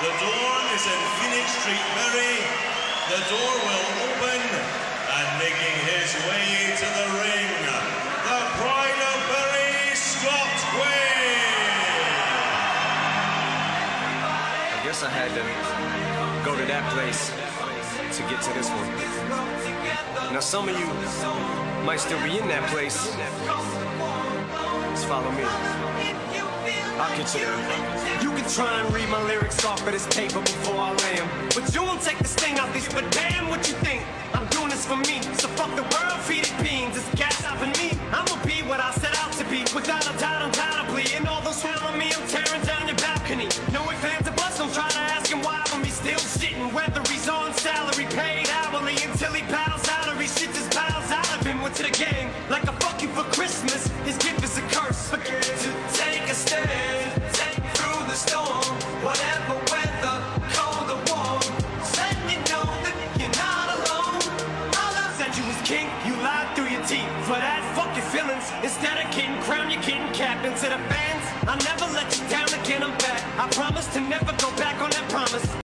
The door is in Phoenix Street, Bury. The door will open, and making his way to the ring, the Pride of Bury, Scott Quigg. I guess I had to go to that place to get to this one. Now some of you might still be in that place. Just follow me. I'll get you there. You can try and read my lyrics off of this paper before I lay 'em, but you won't take the sting out these. But damn, what you think? I'm doing this for me. So fuck the world, feed it beans. It's gas out for me. I'ma be what I set out to be, without a doubt, undoubtedly. And all those around me, I'm tearing down your balcony. No ifs, ands, or buts. Don't try to ask him why, but me still shitting. Whether he's on salary, paid hourly, until he bows out or he shit just bows out of him. Went to the game like a fuck you for Christmas. His gift is a curse. Forget to take a stand, take through the storm, whatever weather, cold or warm. Let you know that you're not alone. All I said you was king, you lied through your teeth. For that, fuck your feelings. Instead of getting crowned, you're getting capped. Into the fans, I'll never let you down again. I'm back. I promise to never go back on that promise.